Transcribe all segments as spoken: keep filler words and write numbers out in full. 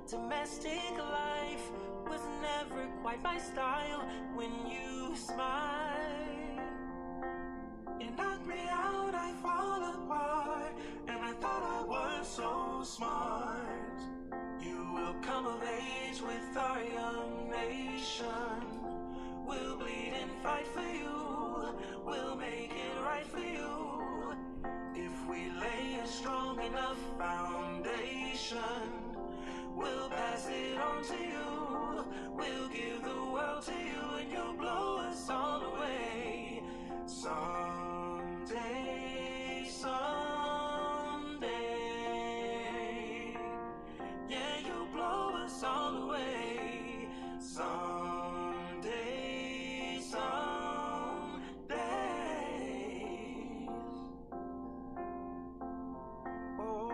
Domestic life was never quite my style. When you smile, you knock me out, I fall apart, and I thought I was so smart. You will come of age with our young nation. We'll bleed and fight for you. We'll make it right for you. If we lay a strong enough foundation, we'll pass it on to you. We'll give the world to you, and you'll blow us all away. Someday, someday, yeah, you'll blow us all away. Someday, someday. Oh,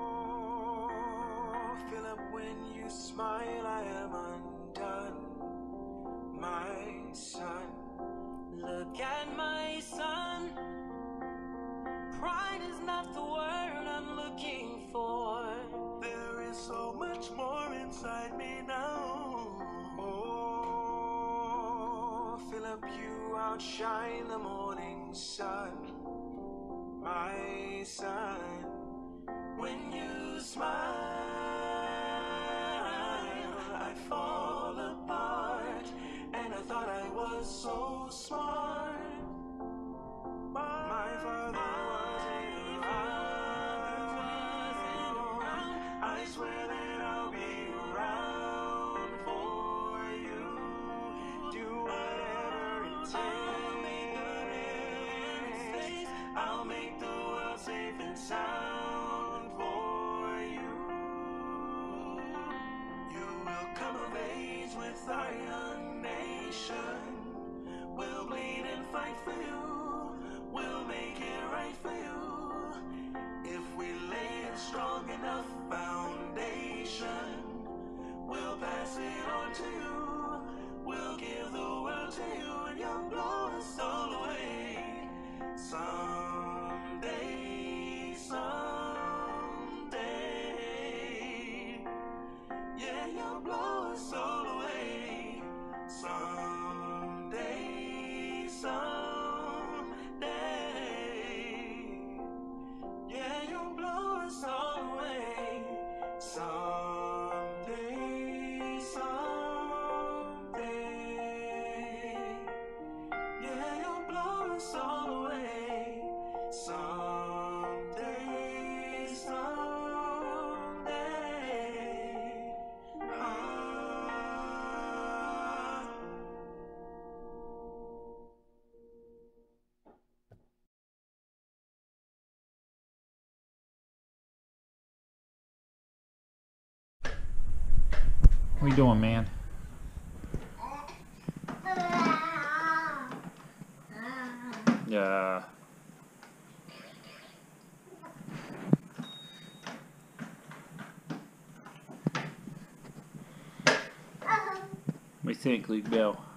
Philip, when you smile, I am undone. My son, look at my son. Pride is not the word I'm looking for. There is so much more inside me now. Oh, Philip, you outshine the morning sun. My son, when you smile, I fall apart, and I thought I was so smart. My father wasn't around. I swear that I'll be around for you. Do whatever it takes. I'll make the world safe and sound for you. You will come of age with our young nation. We'll bleed and fight for you. We'll make it right for you. If we lay a strong enough foundation, we'll pass it on to you. We'll give the world to you, and you'll blow us all away. Someday, someday, yeah, you'll blow us all away. Someday, someday, yeah, you'll blow us all away. Someday, someday, yeah, you'll blow us all away. Someday, someday, ah. What are you doing, man? Yeah. What do you think, Luke Bell?